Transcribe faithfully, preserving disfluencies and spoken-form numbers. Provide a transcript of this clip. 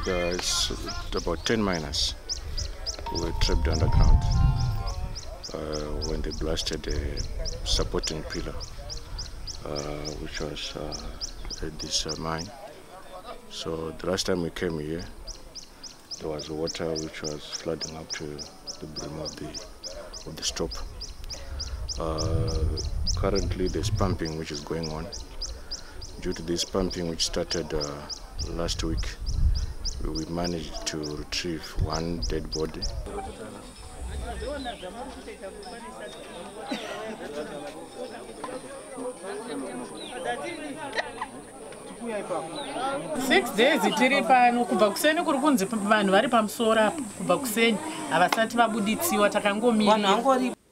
There's about ten miners who were trapped underground uh, when they blasted a supporting pillar, uh, which was uh, at this uh, mine. So the last time we came here, there was water which was flooding up to the brim of the of the stop. Uh, currently, there's pumping which is going on. Due to this pumping, which started uh, last week, we managed to retrieve one dead body. Six days tiri pano kubva kuseni kuri kunzi vanhu vari pamusoro apo kubva kuseni havasati vabuditsiwa takangomira.